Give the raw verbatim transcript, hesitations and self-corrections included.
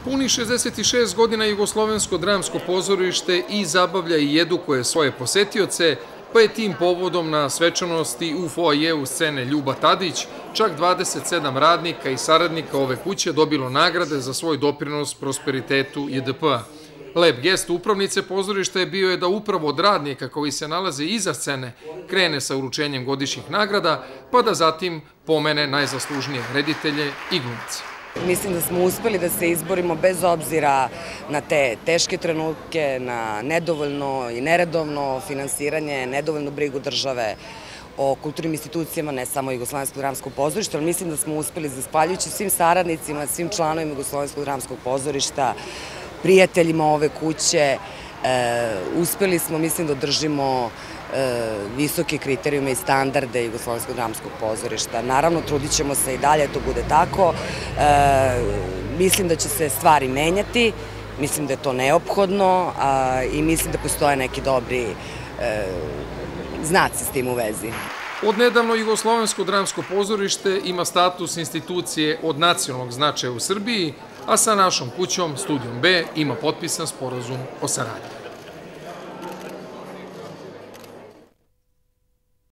Puni šezdeset šest godina Jugoslovensko dramsko pozorište i zabavlja i edukuje svoje posetioce, pa je tim povodom na svečanosti u foajeu scene Ljuba Tadić čak dvadeset sedam radnika i saradnika ove kuće dobilo nagrade za svoj doprinos prosperitetu J D P-a. Lep gest upravnice pozorišta je bio je da upravo od radnika koji se nalaze iza scene krene sa uručenjem godišnjih nagrada, pa da zatim pomene najzaslužnije reditelje i glumce. Mislim da smo uspeli da se izborimo bez obzira na te teške trenutke, na nedovoljno i neredovno finansiranje, nedovoljnu brigu države o kulturnim institucijama, ne samo Jugoslovenskog dramskog pozorišta, ali mislim da smo uspeli, zahvaljujući svim saradnicima, svim članovima Jugoslovenskog dramskog pozorišta, prijateljima ove kuće, uspeli smo, mislim, da održimo visoke kriterijume i standarde Jugoslovenskog dramskog pozorišta. Naravno, trudit ćemo se i dalje, to bude tako. Mislim da će se stvari menjati, mislim da je to neophodno i mislim da postoje neki dobri znaci s tim u vezi. Odnedavno Jugoslovensko dramsko pozorište ima status institucije od nacionalnog značaja u Srbiji, a sa našom kućom, Studijom B, ima potpisan sporazum o saradnji.